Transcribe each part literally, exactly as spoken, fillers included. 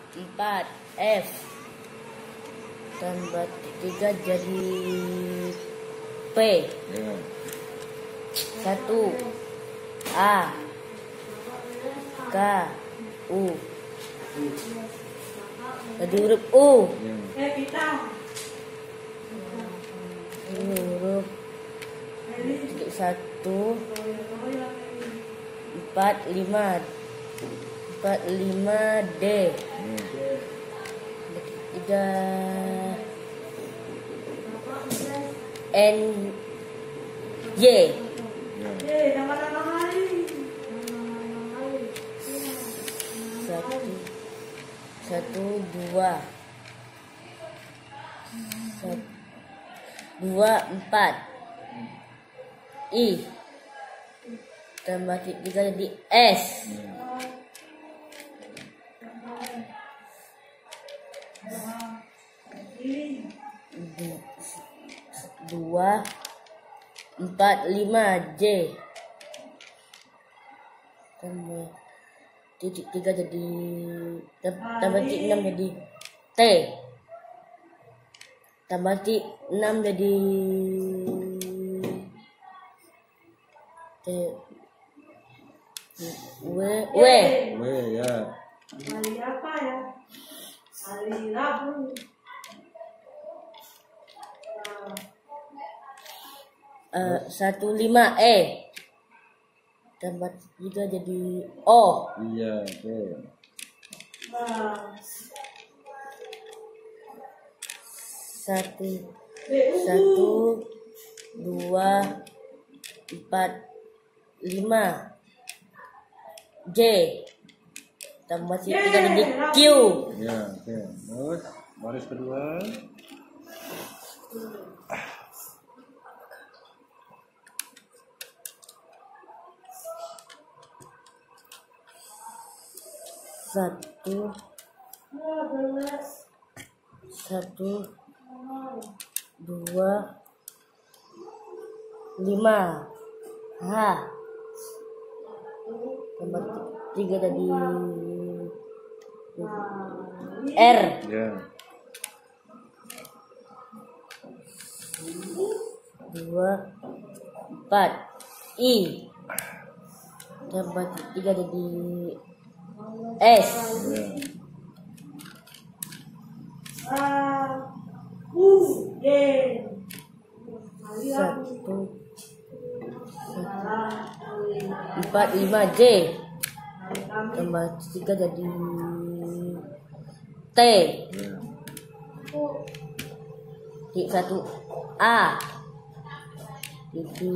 empat F tambah tiga jadi P. Ya. Satu A K U jadi huruf U. Ya. Ini huruf titik satu empat lima empat lima D. Ya. Tiga N Y. Ya. Satu satu dua satu, dua empat I tambah tiga jadi S. Dua empat lima J tambah titik tiga jadi tambah titik enam jadi T tambah titik enam jadi T W W. W ya. Hari apa ya? Hari Rabu. Uh, satu lima E tambah tiga jadi O. Iya, oke. Satu satu dua empat lima J tambah tiga jadi Q. Ya, oke. Terus baris kedua. Satu satu dua lima H tambah tiga jadi R. Ya. Dua empat I tambah tiga jadi S. Ya. Satu empat lima J tambah tiga jadi T. Ya. Titik satu A jadi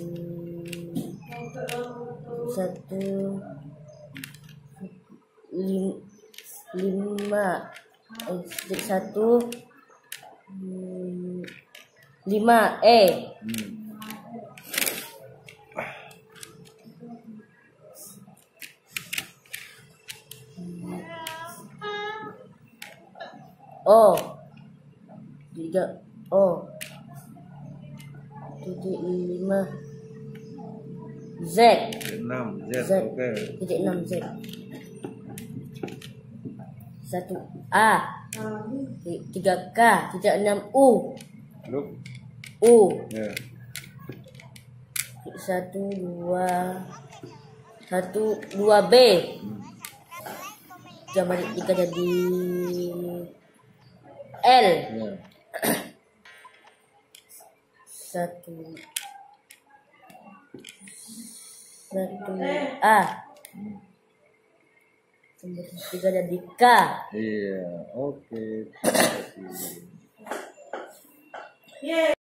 satu lim, lima eh, titik satu hmm, lima E. Hmm. O tiga O titik lima Z enam Z, Z oke. titik enam Z satu A tiga K titik enam U Look. U Ya. satu dua satu dua B tambah tiga jadi L. Ya. Satu satu A tambah tiga jadi K. Iya, oke. Yeah.